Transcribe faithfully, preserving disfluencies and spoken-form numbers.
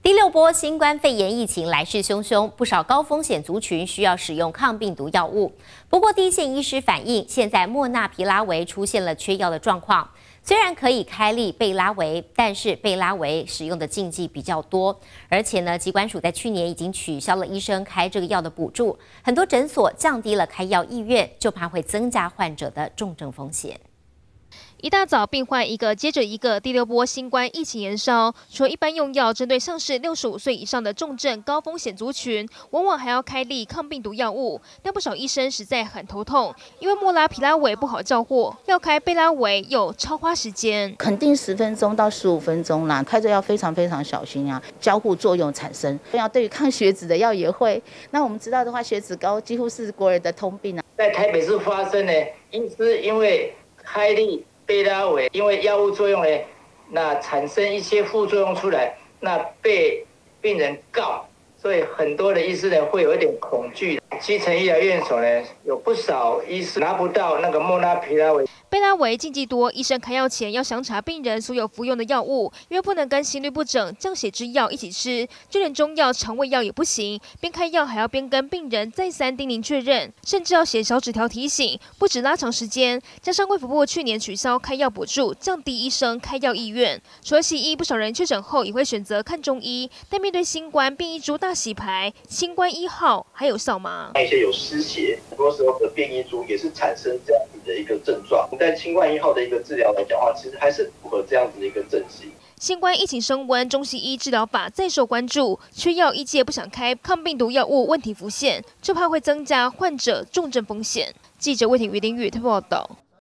第六波新冠肺炎疫情来势汹汹，不少高风险族群需要使用抗病毒药物。不过，第一线医师反映，现在莫纳皮拉韦出现了缺药的状况。虽然可以开立贝拉韦，但是贝拉韦使用的禁忌比较多，而且呢，疾管署在去年已经取消了医生开这个药的补助，很多诊所降低了开药意愿，就怕会增加患者的重症风险。 一大早，病患一个接着一个，第六波新冠疫情延烧。除了一般用药，针对上市六十五岁以上的重症高风险族群，往往还要开立抗病毒药物。但不少医生实在很头痛，因为莫拉皮拉韦不好叫货，要开贝拉韦又超花时间， 肯定十分钟到十五分钟啦。开这药非常非常小心啊，交互作用产生。要对于抗血脂的药也会。那我们知道的话，血脂高几乎是国人的通病啊。 在台北市发生呢，医师因为开立 贝拉韦因为药物作用呢，那产生一些副作用出来，那被病人告，所以很多的医师呢会有一点恐惧。基层医疗院所呢，有不少医师拿不到那个莫拉皮拉韦。 贝拉韦禁忌多，医生开药前要详查病人所有服用的药物，因为不能跟心律不整、降血脂药一起吃，就连中药、肠胃药也不行。边开药还要边跟病人再三叮咛确认，甚至要写小纸条提醒，不止拉长时间。加上卫福部去年取消开药补助，降低医生开药意愿。除了西医，不少人确诊后也会选择看中医，但面对新冠，变异株大洗牌，新冠一号还有扫码。 那一些有失血，很多时候的变异株也是产生这样子的一个症状。在新冠一号的一个治疗来讲的话，其实还是符合这样子的一个症型。 新冠疫情升温，中西医治疗法再受关注，缺药医界不想开抗病毒药物问题浮现，就怕会增加患者重症风险。记者魏婷、于林宇特报道。